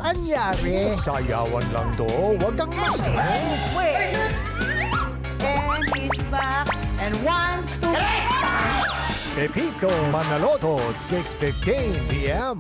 anyari. Sayawan lang to, huwag kang ma-stress. Wait. And he's back. And 1, 2... Pepito Manaloto, 6:15 p.m.